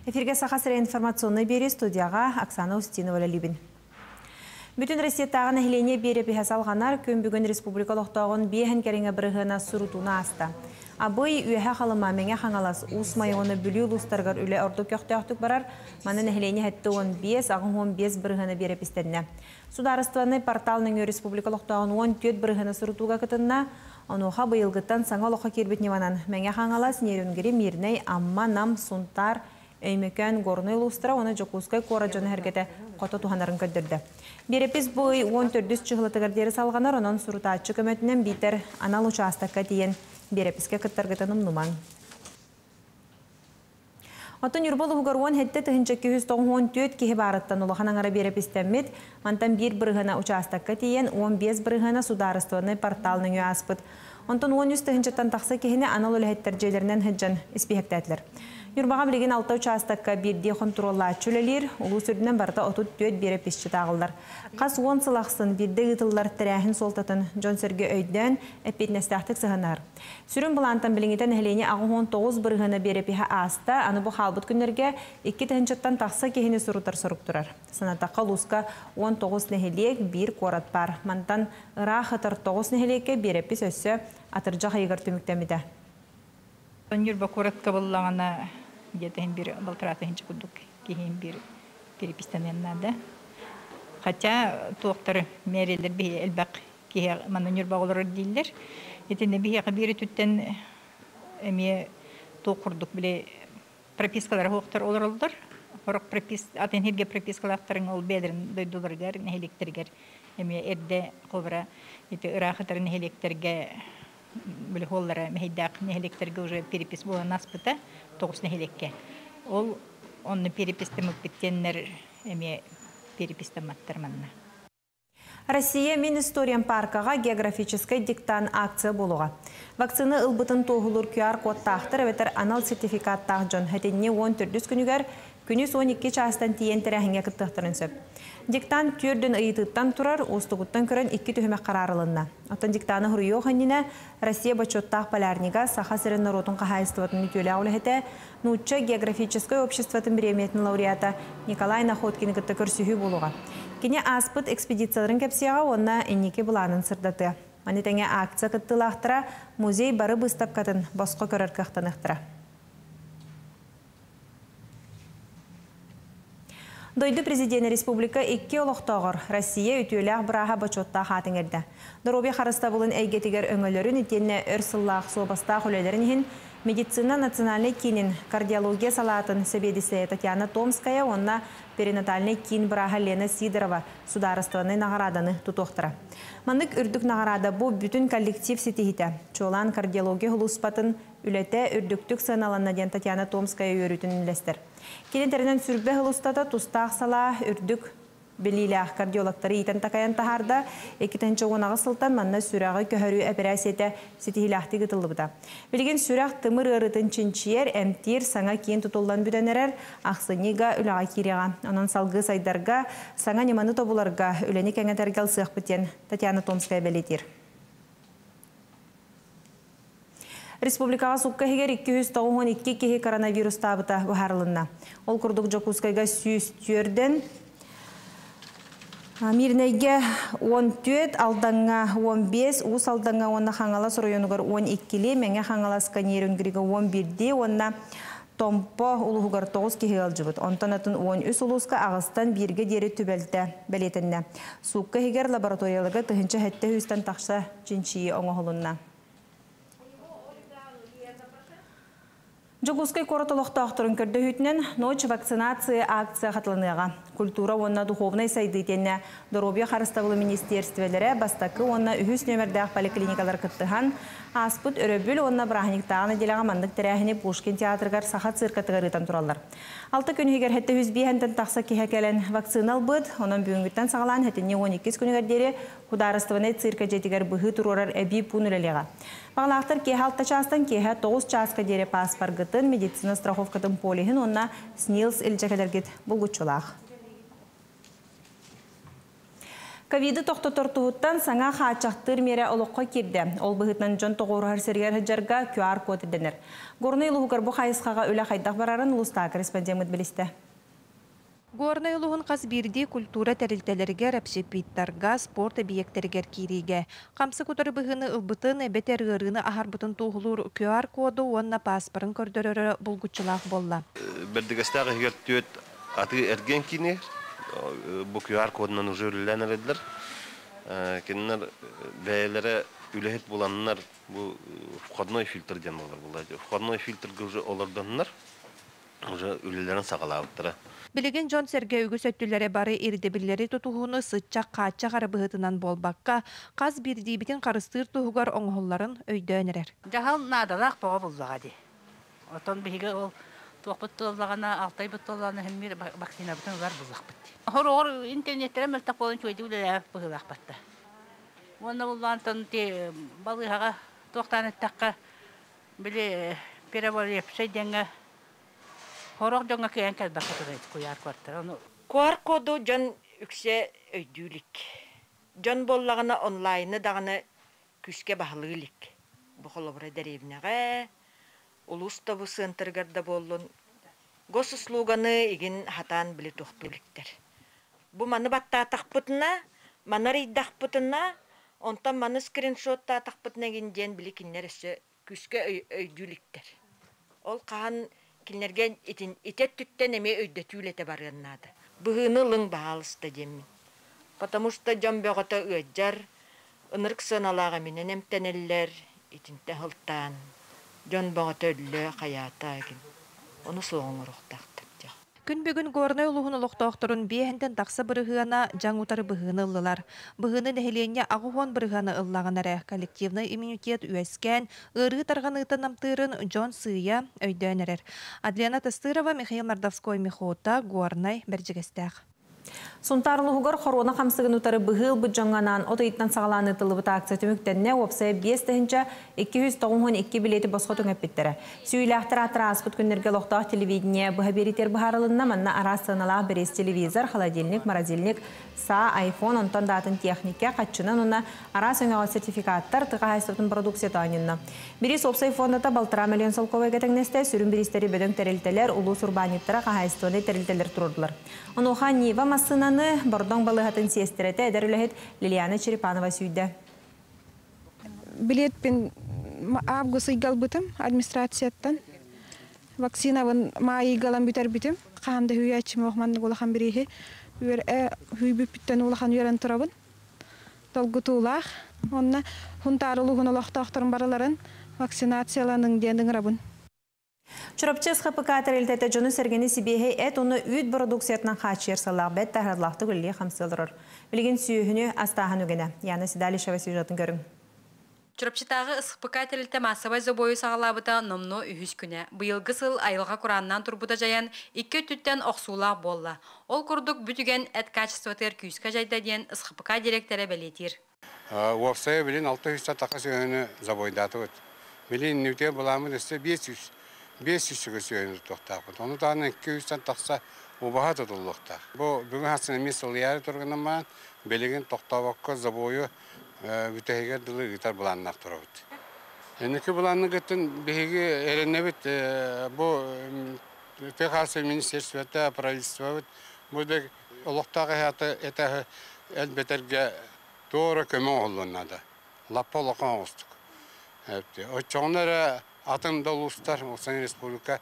Эфирге сақасыры информационный бері студияға Оксана Устинова либин. Бүтін Россияттағы нәхілене бері бейхасалғанар күн бүгін республикалықтағын бейхен кәріңе бірғына сұрутуына аста. Абый үйәхә қалыма мәңе қаңалас ұсмай оны бүлі ұлыстарғар үлі орды көқтіяқтық барар, маны нәхілене әтті 15, ағын 15 бірғына бері пістедіне. Сударыстываны порталының республикалықтағын 14 бірғына сұрутуға кітінна, онуға бұйылғыттан саңа лоқа кербетіне ванан мәңе қаңалас нерінгері мирней амма нам сунтар өймекен горны ұлыстыра, оны жоқұскай қора жоны әргеті қоты туғанарын көддірді. Берепіз бұй 14 чығылытығыр салғанар, онын сұрутатшы көмөтінен бейтер анал участаққа дейін берепізге күттіргітінім нуман. Отын юрбол ұғыруын хетті тұхынчы 294 кеге барыттан ұлыған аңара берепістеммет, мантан бір бірғына участаққа дейін 15 бірғына сударыстығыны порталының үй аспыд. Онтан 13 тұхынчыттан тақсы кегіне анал өлі жерлерінен хеджан іспехектәділер. Юрбаға білген 6 участаққа бірде контролла чөлелер, ұлы сүрдінен барда 34 берепісші тағылдар. Қас 10 сылақсын бірде ғытылар тірәхін солтатын Джон Серге өйден әппетнестіқтік сығынар. Сүрін бұлантан біліңетен әлене ағы 19 бірғыны берепіға аста, аны бұл қалбыт күнерге 2 тұхынчыттан тақсы кегіне сұрутар сұрып тұрар. Санатаққа лұсқа 19 нәхелек бір қорат бар. Мантан ұрақ ұтар 9 нәхелекке берепіс өсі атыржақ айғыр түміктемеді. Юрба коротко боллағана где-то бір балтыраты хинчі күдік кейін бір перепистаненнады. Хотя тоқтар мәрелер бейі әлбәқ кейі маны юрба олар дейілдер. Етінде бейі қабері түттен әме тоқырдық біле пропискалар хоқтар олар олдар. Атын херге пропискалақтарын ол бәдірін дойдуларгар, нәхелектергер. Әме әрді қолбыра ұрақытарын нәхелектерге были холлары мехидак нехелектерге уже перепис была наспыта тоғыз нехелекке. Он перепистемі біттеннер әме перепистематтарманна. Россия Министориям паркаға географический диктан акция болуға. Вакцина ылбытын тоғылыр QR код тақтыр, өтір анал сертификат тақ жон. Әтенне 14 күнігер күніз 12 частан тиен тәрәхінге күттіқтірін сөп. Диктан түрдің ұйытыттан тұрар, остығыттан көрін 2 түйімек қарарылынна. Оттан диктаны ғырыйо ғаннина Россия бачоттақ полярнига саха сірін наротын қағайыстыватын үтелі аулы әті Нучча географической обществатын біреметін лауреата Николай Находкин күтті көрсіхі болуға. Кене аспыт экспедицияларын кәпсияға онна эннеке бұланын сырдаты. Манетеңе акция күттілақтыра музей бары бұстап қатын босқо көрір қақтанықтыра. Дойды президент республика 2 олықтағыр Россия үтіліғ бұраға бачотта қатын әрді. Дұробе қарыста бұлын әйгетігер өңілерін үтенне өрсыллақ собастақ үлелерін медицина национальный кинин кардиология салатын себедісі Татьяна Томская, онна перинатальный кин бұраға Лена Сидорова сударыстығыны нағараданы тұтуқтыра. Мандық үрдік нағарада бұл бүтін коллектив сетихіті. Чолан кардиология ғылыспатын үлеті үрдіктік сыналанна ден Татьяна Томская өрітін үлестер. Кенетерінен сүрбе ғылыстата тұстақ сала үрдік біліліғ кардиологтары етен тақаян тахарда, екітінші оңағы сылтан манна сүрағы көхәрі операсияты сетихилақты ғытылы бұда. Білген сүрақ тымыр ұрытын чинчиер, әмтир, саңа кейін тұтылдан бүдәнерер, ақсыниға үліға кереға. Онын салғы сайдарға, саңа неманы тобыларға үләні кәңетергел сық бітен Татьяна Томская бәлетер. Республикаға суққа хегер 292 кеге коронавирус табыта бұхарылынна. Ол күрдік жоқускайға сүйіс түрден Мирнеге 14, алдаңа 15, ұс алдаңа онна қаңалас районығыр 12-лі, мәңе қаңалас канерінгірігі 11-де, онна томпо ұлығығыр 9 кеге алжыбыд. Онтанатын 13 ұлысқа ағыстан бірге дері түбәлті бәлетінне. Суққа хегер лабораториялығы тұхынчы әтті хүстен тақша жинчиі оңығылынна. Жогускай коротолоқты ақтырын көрді хүтінен ночь вакцинация акция қатылыныға. Культура онна духовной сайдытенне Доробия Харыставылы министерствелері бастақы онна үхіс нөмірдәқ поликлиникалар күттіған аспыт өрөбіл онна брахниктағаны делеға мандық тәрәхіне Пушкин театрғар саха циркатығырытан тұралар. 6 күн егер хәтті хүзбейхенден тақса кехекелен вакцинал бұд, онын бүгінгіттен сағалан хәттіне 12 күнігердері құдарыстывыны цирка жетігер бұғы тұрорар әбей пұнылелеға. Бағлақтыр кеhe 6 частан кеhe 9 частқа дере паспаргытын медицина страховкатын полихін онна СНИЛС үлчәкелергет бұлғытшылақ. Ковиды тоқтотортуғыттан саңа қачақтыр мере олыққа керді. Ол бұғытнан жон тоғырғар сергер хыджарға QR код еденер. Горный ұлығығыр бұ қайысқаға өлі қайдақ барарын ұлыста корреспондент білісті. Горный ұлығын қазбирді культура тәрілтелерге рәпшепиттарға, спорт объекттергер кириге. Қамсы күтір бұғыны ұлбытын әбетер ғырыны ағар бұтын туғылыр QR коду онна паспарын көрдірірі бұлғытшылақ болла. Бірдігістағы егер аты әрген кейіне, bu QR kodundan уже ürünlenirdiler. Kendiler beyleri ülehit bulanlar bu vходной фильтр diyen olur bunlar. Vходной фильтр уже olurdanlar уже ülelerin sağalavıttırı. Bilgin John Sergey ügü söttülere bari irdebilleri tutuğunu sıççak kaççak arabıhıtından bolbakka, qaz birdi bitin qarыстыр tuğugar oңholların öydönerer. Жахал надалақ боға бұллағады. Отон бігі ол тоқпыт толлағана, алтай бұт толлағана хәммер вакцина бұтын олар бұллақ бұтты. Хор интернеттере мәлтақ болын чөйді үлелі бұғылақ бұтты. Оны бұллағын тонты балығаға тоқтаны таққа білі переволеп шайденға хорақ жоңға кейен кәлбақ бұтырайды қойар квартыр. QR коду жон үксе өйдүүлік. Жон боллағына онлайны дағына күшке бағылығылік. Бұқылыбыры дәребінеға, улуста бұ сынтыргарда болын. Гос услуганы егін хатан білі тоқтуліктер. Бұ маны батта атақпытына, маны рейдақ бұтына, онтан маны скриншотта атақпытына генден білі кенлер өсі күшке өйдүүліктер. Ол қаған кенлерген итет түттен әме өйдетүүлете барғаннады. Бұғыны лың бағалысты демін. Потому что жон бөғыта өйджар, ынырк сыналаға менен әмтенелер, итинте хылтан, жон бөғыта өлі қаята егін. Оны соғын ұрықтақты. Күн бүгін горный ұлығын ұлықтақтырын бейхінден тақсы бұрығына жаң ұтары бұғыны ұлылар. Бұғыны нәхелене ағухон бұрығаны ұллағынары коллективны иммунитет үйескен, ұрығы тарған ұйтын намтырын Джон Сыя өйдөнерер. Адлена Тастырова, Михаил Мордовской, Михота, Горный, Берджігістәқ. Сунтарлығығыр хорона қамсығын ұтары бұғыл бұджаңғанан отойттан сағаланы тылыбыта акция түміктенне опсай 5 тәхінчә 292 билеті босқа түңіп біттірі. Сүйіліқтір атыра аспыт күндерге лоқтақ телевидение бұға беретер бұхарылынна манна ара сығыналақ бірес телевизор, холодильник, морозильник, са, iPhone, онтан датын технике қатшынан оны ара сөңеға сертификаттар тұға хайстатын продукция таңынна. Бірес опсай фондата балтыра миллион солковай кәтіңнесте сүрін бірестері бөдің тәрелтелер, ұлу сурбаниттара қағайстуаны тәрелтелер тұрдылар. Онуға Нива Масынаны бордон балығатын сестереті әдәріліхет Лилияна Черепанова сүйді. Билет пен август игал бітім администрацияттан. Вакцинавын ма игалан бүтер бітім. Қағамда хүйячым оғманны олақан бірейхе. Хүйбіп біттен олақан үйерін тұрабын. Толгыты олақ. Онына хунтарылығын олақтақтырын бараларын вакцинацияланың дендің рабын. Чурапчыз ХПК тәрелтеті жоны сәргені сібейхей әт оны үйд продукциятынан қачыр салақ бәт тәғырлақты күлі қамсылдырыр. Білген сүйіхіні астағын өгені. Яны Сидали Шава сюжетін көрің. Чурапчытағы ХПК тәрелті массовай зобойы сағалабыда номно үйіз күні. Бұйылғы сыл айылға құраннан тұрбыда жаян 2 түттен оқсулақ болла. Ол күрдік бүтіген әт качествотер күйісқа жайда дейін ХПК директоры бәлетір. Уақсая білін 600 тақы сөйіні забойдаты өт. Білін нүте бұламын өсті 500 сөйіні тоқтақпыд. Оны тағынан 200 тақса ұбаға тұтылықтақ. Бүгін хасына мен сылияры тұрғынан маған белеген тоқтауаққа забойы бүтәйгер дылы ғытар бұланнақ тұра өт. Әнекі бұланны ғыттын бейгі әріне біт, бұл пекасы министерстветі, правительство өт. Бұлды ұлықтағы әті әтәгі әлбетерге doğru kömü olduğundan da. Lappa lokan olstuk. O çoğunlara atım da uluslar, Osman Respublika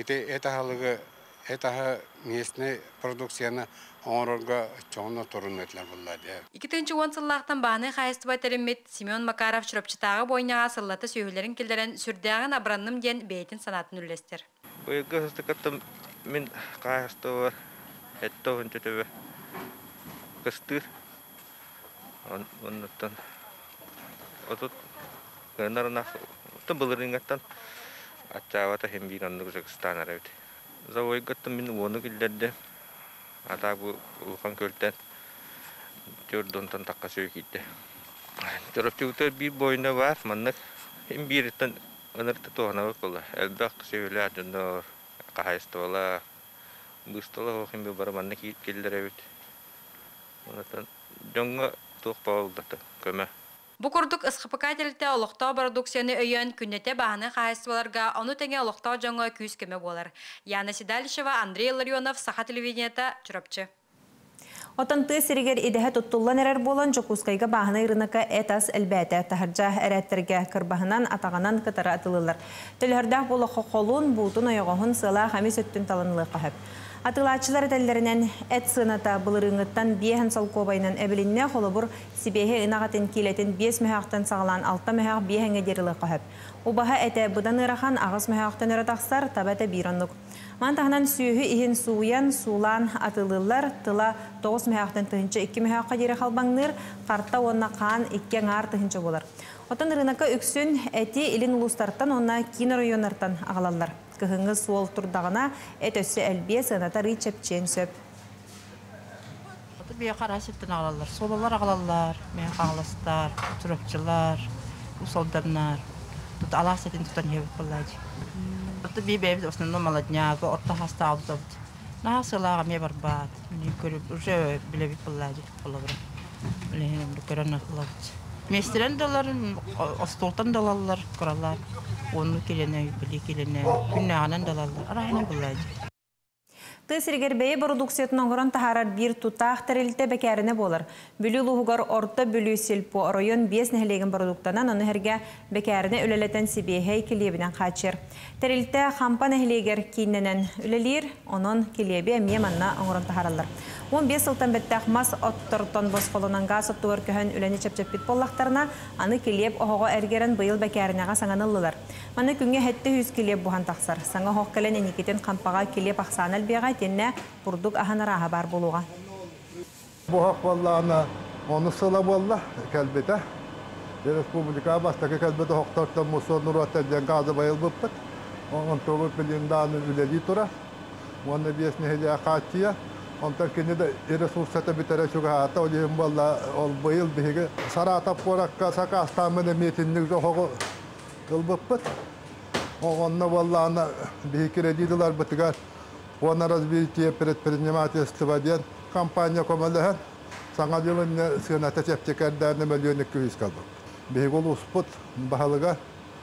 etaha niyesine produksiyonu onurga çoğunla torun etler bunlar. 2010 sıllıqtan bağını xayıstıbay terimmet Simeon Makarov çırapçıtağı boynağa sıllatı söylelerin kildiren sürdüğün abranım den beytin sanatını ülestir. Bu kıstıkatım min xayıstığı var. Etto hınçı tübü kıstır. Ondan otut narına tıbılırıngatan açavata hem bir anlık Kazakistan araydı. Zavay gattım bin onu gillerdi. Ata bu ulukan költen Jordan'tan takka söykiydi. Çorapçıkta bir boyuna var manlık hem bir etten anırtı toğana bakıla. Elbaq söyle adında kahayıstı ola. Bıstala o hem bir bara manlık gillerdi. Ondan Жоңга туох павылдата көмө. Бу курдук ысхыпыкателите олохтоо продукцияны өйөн күннете бааны хаайсыбаларга ону теңе олохтоо жоңго күүс көмө болар. Яна Сидалишева, Андрей Ларионов, Саха телевидениета, Чурапчы. Отан тысыригер идеhe туттулан эрер болан жокускайга бааны рынокка этас элбәте тахаржа әрәттерге кырбаһынан атаганан кытара атылылар. Төлһәрдәх болоқы қолун буутун ойоғын сыла хамис өттүн таланылы қахып. Атылачылар тәлләрінен әт сыната бұлырыңыттан биехін салкобайнан әбілінне қолыбыр сибеhe ынағатын келетін 5 мәхақтан сағылан 6 мәхақ биехінге дерілі қахып. Убаха әті бұдан ырахан ағыз мәхақтан өретақсар табәті биронлық. Мантағынан сүйі ихин суян, сулан атылылар тыла 9 мәхақтан тұхынчы 2 мәхаққа дері қалбаңныр, қарта онна қаан 2 аңар тұхынчы болар. Отын рынаққа үксін әті илін ұлыстарттан онна кино районартан ағалалар. Кыһыңы суол турдағына әт өссі әлбе сыната рычепчен сөп. Бия қарасеттен ағалалар, солалар ағалалар, мен қаңластар, тұрапчылар, усолдарнар. Тут аласетін тұтан ебіп болады. Тут бия бәйбіт основном молодняғы, орта хаста алды. Наға сылаға ме бар бад. Мен көріп, уже білебіп болады. Мен көрін ықылады. Местерен далар, остолтан далалар, құралар. Onu kelene, bili kelene, günnağının dalallar. Arayına bulaydı. Tısırger beye produksiyatın oğuran taharar bir tutaq terilite bekərine bolar. Bülü luğugar orta bülü silpo arayon 5 nehlegin produktanan onu herge bekərine öleleten sibihey kiliyebinden kaçır. Terilite xampa nehleger kinenen ölelir, onun kiliyebi emiye manna oğuran taharallar. 15 yıldan bettək mas ottorton boz kolunan gaz ottuğur köhün öleni çepçepit bollaqtarına anı kiliyep oğuğa ergeren bıyıl bekərinəğa sananıllılar. Manı künge hette 100 kiliyep buhan taqsar. Sana hoq kelen eniketen xampağa kiliyep aqsanal beğay tenne burduk ahanara haber buluğa. Bu haq vallahına onu sıla vallah kelbete. Respublika bastaki kelbete hoqtartan musor nurattan gazı bayıl bıptık. Onun toğur bilindanın üleli tura. Onu biyesini hele akaçıya. Ondan kendi de resursata bitere şu hata oluyum valla ol bayıl bihige. Sarata porakka saka astamene metinlik hoğu ılbıptık. Onunla vallahına bihikire didiler bıtıgar. Ona развитие предпринимательства ден компания комалахан саңалылын сыната чептекердәрне миллион 200 калды. Бегол успут баһалыга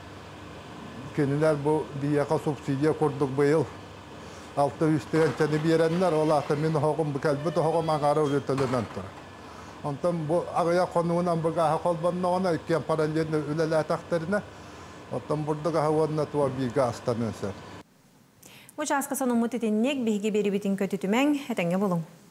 кенелер бу дияка субсидия курдук быйыл 600 тәне берәннәр олата мен хогым бу калбы хогым агары үтеләнән тора. Онтан бу агая конуынан бага хакалбанна она ике параллельно үләлә тахтарына. Онтан бурдага хаванна туа бига астанысы. Учаска санымы тетеннек бейге бері бетін көтітімен әтәңе болың.